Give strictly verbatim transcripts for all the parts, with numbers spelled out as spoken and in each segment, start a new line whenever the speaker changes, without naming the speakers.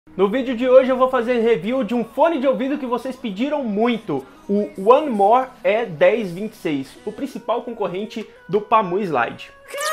No vídeo de hoje eu vou fazer review de um fone de ouvido que vocês pediram muito, o One More E dez vinte e seis, o principal concorrente do Pamu Slide.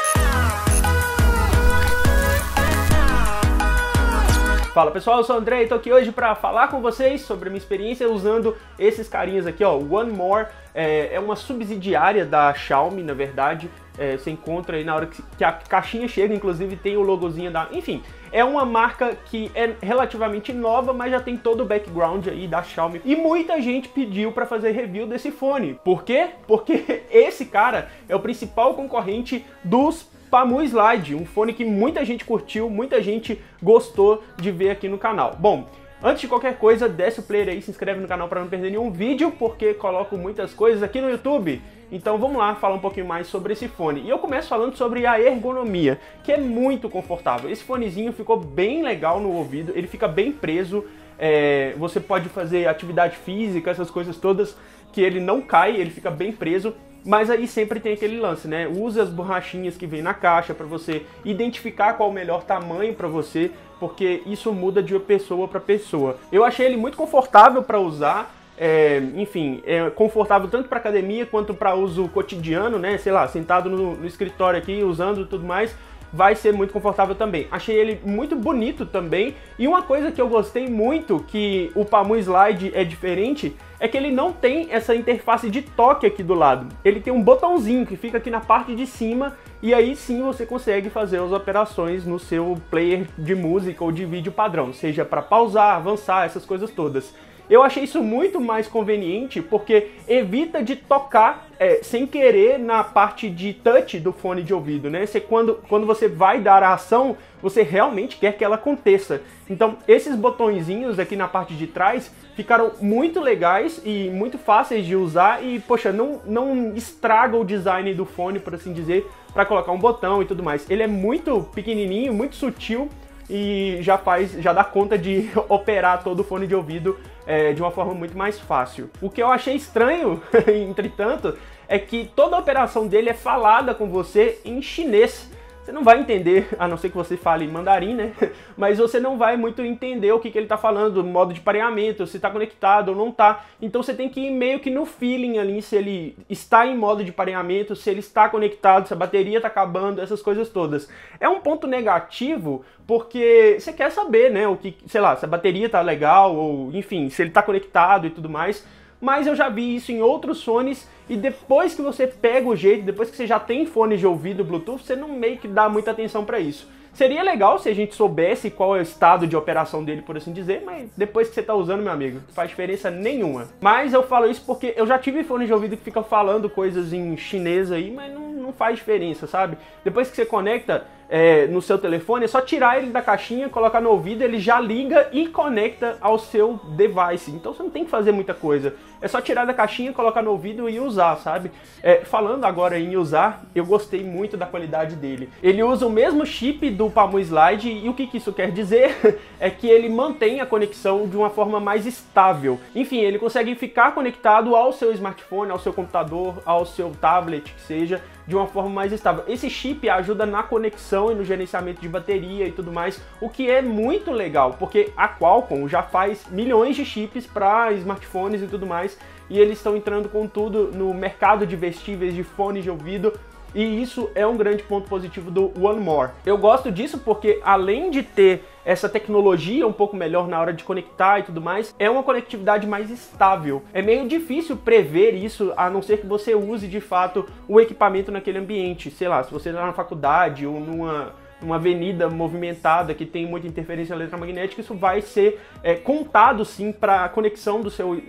Fala pessoal, eu sou o André e tô aqui hoje para falar com vocês sobre a minha experiência usando esses carinhas aqui, ó. O One More é, é uma subsidiária da Xiaomi, na verdade. É, você encontra aí na hora que, que a caixinha chega, inclusive tem o logozinho da... Enfim, é uma marca que é relativamente nova, mas já tem todo o background aí da Xiaomi. E muita gente pediu para fazer review desse fone. Por quê? Porque esse cara é o principal concorrente dos Pamu Slide, um fone que muita gente curtiu, muita gente gostou de ver aqui no canal. Bom, antes de qualquer coisa, desce o player aí, se inscreve no canal para não perder nenhum vídeo, porque coloco muitas coisas aqui no YouTube. Então vamos lá falar um pouquinho mais sobre esse fone. E eu começo falando sobre a ergonomia, que é muito confortável. Esse fonezinho ficou bem legal no ouvido, ele fica bem preso. É, você pode fazer atividade física, essas coisas todas, que ele não cai, ele fica bem preso. Mas aí sempre tem aquele lance, né? Usa as borrachinhas que vem na caixa para você identificar qual o melhor tamanho para você, porque isso muda de pessoa para pessoa. Eu achei ele muito confortável para usar. É, enfim, é confortável tanto para academia quanto para uso cotidiano, né? Sei lá, sentado no, no escritório aqui, usando e tudo mais, vai ser muito confortável também. Achei ele muito bonito também. E uma coisa que eu gostei muito, que o Pamu Slide é diferente, é que ele não tem essa interface de toque aqui do lado. Ele tem um botãozinho que fica aqui na parte de cima, e aí sim você consegue fazer as operações no seu player de música ou de vídeo padrão, seja para pausar, avançar, essas coisas todas. Eu achei isso muito mais conveniente porque evita de tocar é, sem querer na parte de touch do fone de ouvido, né? Você, quando, quando você vai dar a ação, você realmente quer que ela aconteça. Então, esses botõezinhos aqui na parte de trás ficaram muito legais e muito fáceis de usar e, poxa, não, não estraga o design do fone, por assim dizer, para colocar um botão e tudo mais. Ele é muito pequenininho, muito sutil, e já faz, já dá conta de operar todo o fone de ouvido é, de uma forma muito mais fácil. O que eu achei estranho, entretanto, é que toda a operação dele é falada com você em chinês. Você não vai entender, a não ser que você fale mandarim, né? Mas você não vai muito entender o que, que ele está falando, modo de pareamento, se está conectado ou não está. Então você tem que ir meio que no feeling ali, se ele está em modo de pareamento, se ele está conectado, se a bateria está acabando, essas coisas todas. É um ponto negativo, porque você quer saber, né? O que, sei lá, se a bateria está legal, ou enfim, se ele está conectado e tudo mais. Mas eu já vi isso em outros fones e depois que você pega o jeito, depois que você já tem fone de ouvido Bluetooth, você não meio que dá muita atenção para isso. Seria legal se a gente soubesse qual é o estado de operação dele, por assim dizer, mas depois que você tá usando, meu amigo, não faz diferença nenhuma. Mas eu falo isso porque eu já tive fone de ouvido que fica falando coisas em chinês aí, mas não, não faz diferença, sabe? Depois que você conecta é, no seu telefone, é só tirar ele da caixinha, colocar no ouvido, ele já liga e conecta ao seu device. Então você não tem que fazer muita coisa. É só tirar da caixinha, colocar no ouvido e usar, sabe? É, falando agora em usar, eu gostei muito da qualidade dele. Ele usa o mesmo chip do Pamu Slide e o que, que isso quer dizer é que ele mantém a conexão de uma forma mais estável. Enfim, ele consegue ficar conectado ao seu smartphone, ao seu computador, ao seu tablet, que seja, de uma forma mais estável. Esse chip ajuda na conexão e no gerenciamento de bateria e tudo mais, o que é muito legal, porque a Qualcomm já faz milhões de chips para smartphones e tudo mais, e eles estão entrando com tudo no mercado de vestíveis, de fones de ouvido, e isso é um grande ponto positivo do One More. Eu gosto disso porque, além de ter essa tecnologia um pouco melhor na hora de conectar e tudo mais, é uma conectividade mais estável. É meio difícil prever isso, a não ser que você use de fato o equipamento naquele ambiente. Sei lá, se você está na faculdade ou numa... uma avenida movimentada que tem muita interferência eletromagnética, isso vai ser é, contado sim para a conexão do seu...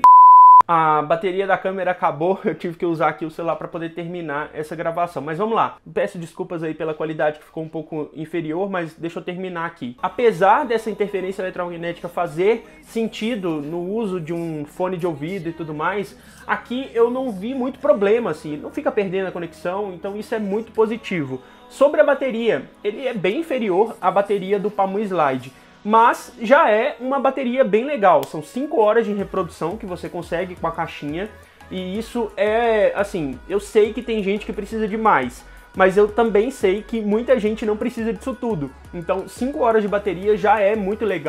A bateria da câmera acabou, eu tive que usar aqui o celular para poder terminar essa gravação. Mas vamos lá, peço desculpas aí pela qualidade que ficou um pouco inferior, mas deixa eu terminar aqui. Apesar dessa interferência eletromagnética fazer sentido no uso de um fone de ouvido e tudo mais, aqui eu não vi muito problema, assim, não fica perdendo a conexão, então isso é muito positivo. Sobre a bateria, ele é bem inferior à bateria do Pamu Slide, mas já é uma bateria bem legal. São cinco horas de reprodução que você consegue com a caixinha, e isso é, assim, eu sei que tem gente que precisa de mais, mas eu também sei que muita gente não precisa disso tudo. Então cinco horas de bateria já é muito legal.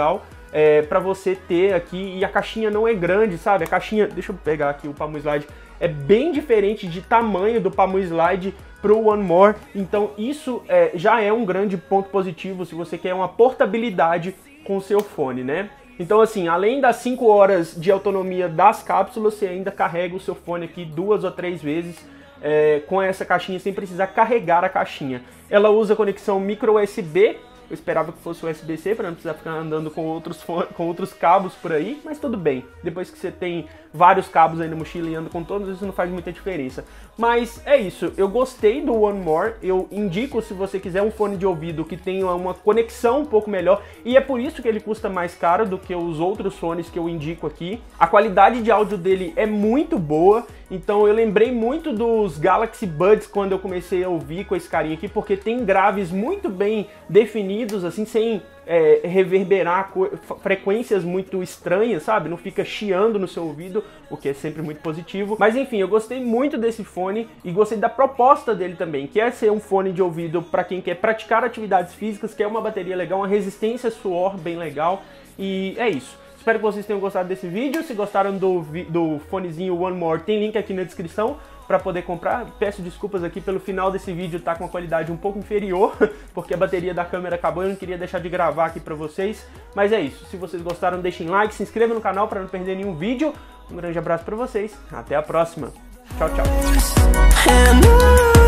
é, para você ter aqui, e a caixinha não é grande, sabe? A caixinha, deixa eu pegar aqui o Palm Slide, é bem diferente de tamanho do Palm Slide pro One More, então isso é, já é um grande ponto positivo se você quer uma portabilidade com o seu fone, né? Então assim, além das cinco horas de autonomia das cápsulas, você ainda carrega o seu fone aqui duas ou três vezes é, com essa caixinha, sem precisar carregar a caixinha. Ela usa conexão micro U S B, eu esperava que fosse U S B C para não precisar ficar andando com outros, com outros cabos por aí, mas tudo bem. Depois que você tem vários cabos aí na mochila e anda com todos, isso não faz muita diferença. Mas é isso, eu gostei do One More, eu indico se você quiser um fone de ouvido que tenha uma conexão um pouco melhor, e é por isso que ele custa mais caro do que os outros fones que eu indico aqui. A qualidade de áudio dele é muito boa, então eu lembrei muito dos Galaxy Buds quando eu comecei a ouvir com esse carinha aqui, porque tem graves muito bem definidos, assim, sem é, reverberar frequências muito estranhas, sabe? Não fica chiando no seu ouvido, o que é sempre muito positivo. Mas enfim, eu gostei muito desse fone e gostei da proposta dele também, que é ser um fone de ouvido para quem quer praticar atividades físicas, quer uma bateria legal, uma resistência a suor bem legal, e é isso. Espero que vocês tenham gostado desse vídeo. Se gostaram do, do fonezinho One More, tem link aqui na descrição para poder comprar. Peço desculpas aqui pelo final desse vídeo tá com uma qualidade um pouco inferior, porque a bateria da câmera acabou e eu não queria deixar de gravar aqui para vocês. Mas é isso. Se vocês gostaram, deixem like, se inscrevam no canal para não perder nenhum vídeo. Um grande abraço para vocês. Até a próxima. Tchau, tchau.